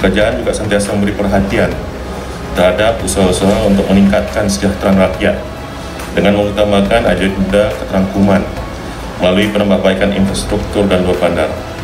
Kerajaan juga sentiasa memberi perhatian terhadap usaha-usaha untuk meningkatkan kesejahteraan rakyat dengan mengutamakan agenda keterangkuman melalui penambahbaikan infrastruktur dan luar bandar.